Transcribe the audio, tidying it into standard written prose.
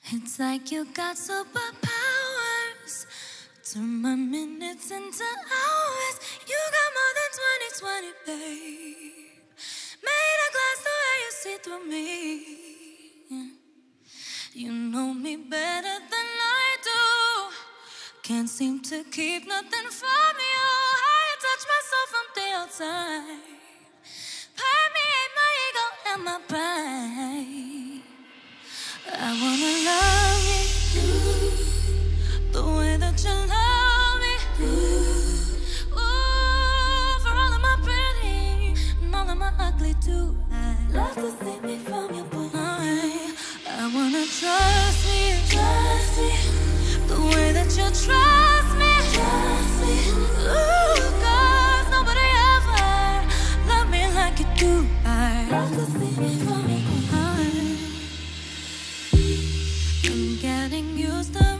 It's like you got superpowers. Turn my minutes into hours. You got more than 20/20, babe. Made a glass the way you see through me. You know me better than I do. Can't seem to keep nothing from you. How you touch my soul from the outside. Permeate my ego and my pride. I wanna love you the way that you love me. Ooh, for all of my pretty and all of my ugly too. I love to see me from your point of view. I wanna trust me the way that you trust me. Ooh, 'cause nobody ever loved me like you do. I love to see me from your point of view. I'm getting used to